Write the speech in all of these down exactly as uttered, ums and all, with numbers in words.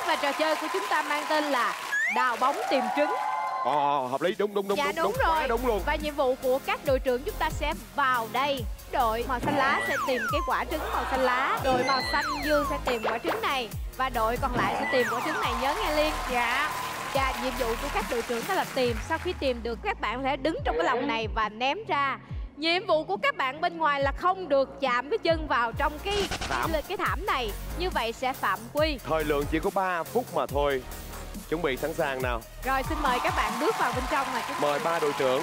và trò chơi của chúng ta mang tên là đào bóng tìm trứng. Ồ, hợp lý, đúng đúng đúng. Dạ đúng, đúng, đúng rồi. quá đúng luôn. Và nhiệm vụ của các đội trưởng chúng ta sẽ vào đây. Đội màu xanh lá sẽ tìm cái quả trứng màu xanh lá. Đội màu xanh dương sẽ tìm quả trứng này. Và đội còn lại sẽ tìm quả trứng này, nhớ nghe Liên. Dạ. Và nhiệm vụ của các đội trưởng đó là tìm. Sau khi tìm được, các bạn sẽ đứng trong cái lồng này và ném ra. Nhiệm vụ của các bạn bên ngoài là không được chạm cái chân vào trong cái thảm, cái, cái thảm này. Như vậy sẽ phạm quy. Thời lượng chỉ có ba phút mà thôi. Chuẩn bị sẵn sàng nào. Rồi xin mời các bạn bước vào bên trong mà. Mời ba đội trưởng.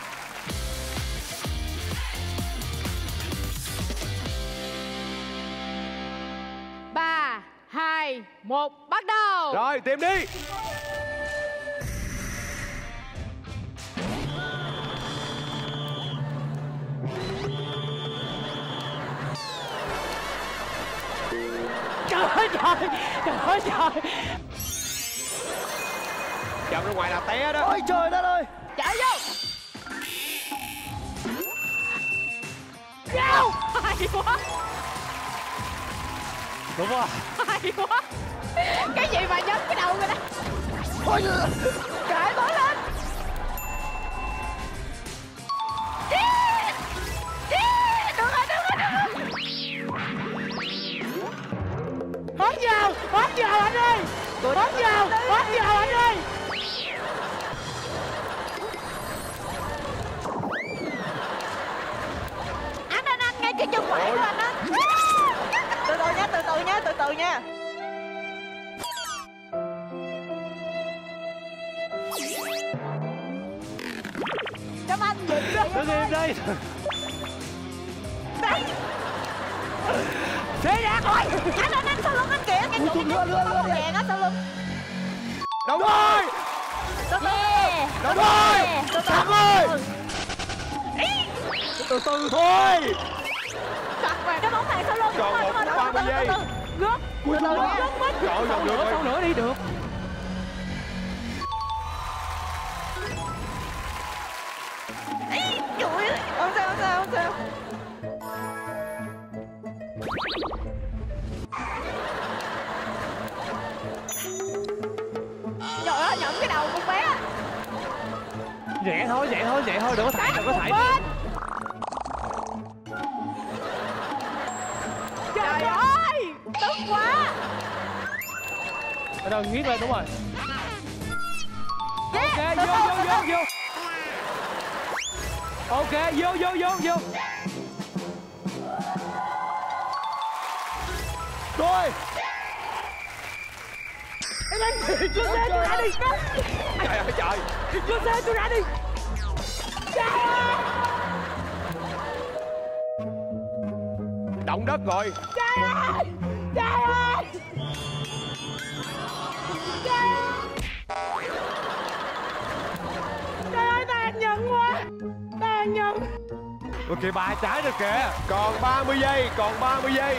Ba, hai, một, bắt đầu. Rồi, tìm đi. Trời ơi trời, trời ơi trời. Chậm ra ngoài là té đó. Ôi trời đất ơi. Chạy vô. Vô. Hay quá. Đúng rồi. Hay quá. Cái gì mà nhấn cái đầu rồi đó. Ôi Chạy bó lên. Được rồi, được rồi, được rồi. Bắn vào, bắn vào anh ơi. Bắn vào, bắn vào anh ơi. Anh, anh, anh, ngay cái chân phải của anh á. Từ từ nha, từ từ nha, từ từ nha. Cảm anh nhìn đi. Đứng im đi. Đấy. Thế ra coi. Anh, anh, anh, sau lưng anh kìa. Cái chỗ cái chỗ màu đèn á, sau lưng. Đúng rồi. Từ từ. Đúng rồi. Thắng ơi. Từ từ thôi. Chặt vào cái bóng này sau lưng. Còn một phút ba mươi giây. Gớt. Ui, Từ từ thôi. nha. Chọn Sau dòng nữa, được. sau nữa đi được. Trời ơi. Không sao, không sao, không sao. Trời ơi, nhẫn cái đầu con bé. Nhẹ thôi, nhẹ thôi, nhẹ thôi, đừng có thải, đừng có thải. Bên. Trời ơi, tức quá. Ở đâu nghiến lên, đúng rồi. Yeah. Ok, vô, vô, vô, vô. Ok, vô, vô, vô, vô. Rồi. Em anh, cho xe tôi ra đi. Trời ơi trời. Cho xe tôi ra đi. Động đất rồi. Trời ơi. Trời ơi. Trời ơi. Trời ơi, tàn nhẫn quá. Tàn nhẫn. Ôi kìa, bà trái rồi kìa. Còn ba mươi giây, còn ba mươi giây.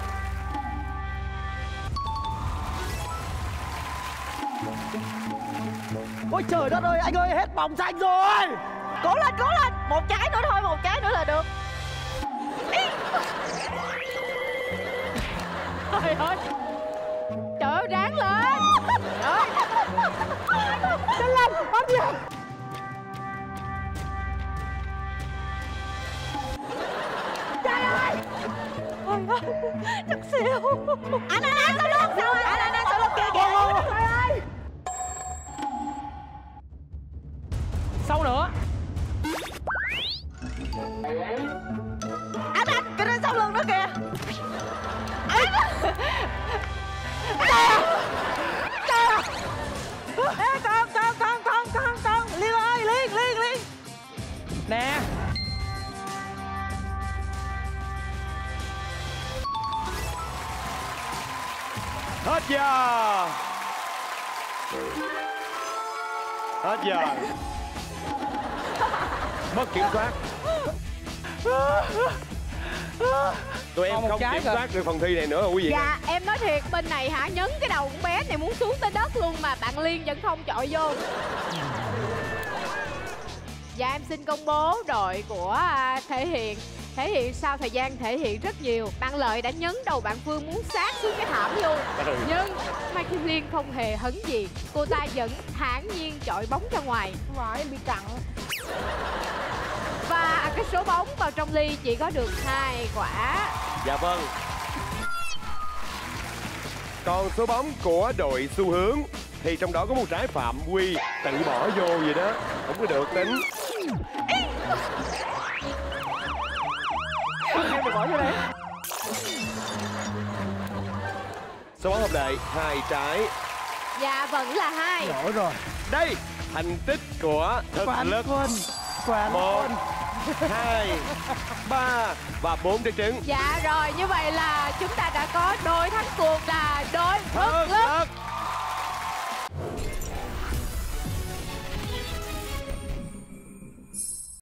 Ôi trời đất ơi, anh ơi, hết bóng xanh rồi. Cố lên, cố lên. Một trái nữa thôi, một trái nữa là được. Trời ơi. Trời ơi, ráng lên. Trời ơi. Nhanh lên, bắn vào. Trời ơi. Trời ơi. Thật xỉu. Anh, anh, anh, sau lưng, sau lưng. Anh, anh, anh, sau lưng kìa kìa. Trời ơi. Sau nữa. Anh, anh, cái đó sau lưng đó kìa. Anh. Trời ơi. Ê, con, con, con, con, con, con. Liên ơi, Liên, Liên, Liên. Nè. Hết giờ. Hết giờ. Mất kiểm soát. Tụi em Còn một không trái kiểm kìa. soát được phần thi này nữa rồi quý vị. Dạ, em nói thiệt, bên này hả, nhấn cái đầu con bé này muốn xuống tới đất luôn mà bạn Liên vẫn không chọi vô. Và em xin công bố đội của à, Thể Hiện. Thể Hiện sau thời gian thể hiện rất nhiều, bạn Lợi đã nhấn đầu bạn Phương muốn sát xuống cái thảm luôn. Nhưng Mai Kim Liên không hề hấn gì. Cô ta vẫn thản nhiên chọi bóng ra ngoài. Ngoài em bị cặn. Và cái số bóng vào trong ly chỉ có được hai quả. Dạ vâng. Còn số bóng của đội Xu Hướng thì trong đó có một trái Phạm Quy tự bỏ vô vậy đó, không có được tính. Em phải bỏ vô đây. Số bóng hợp lệ hai trái. Dạ vẫn là hai. Lỗi rồi. Đây thành tích của thực Quán lực. quân. Quán Một, quân. hai, ba và bốn trái trứng. Dạ rồi, như vậy là chúng ta đã có đôi thắng cuộc là đôi Thực thực lực.